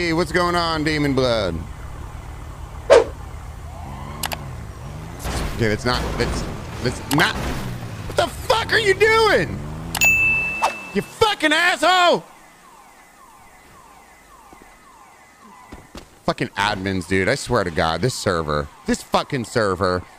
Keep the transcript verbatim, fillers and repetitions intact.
Hey, what's going on, Demon Blood? Okay, that's not, that's, that's not, what the fuck are you doing? You fucking asshole! Fucking admins, dude. I swear to God, this server, this fucking server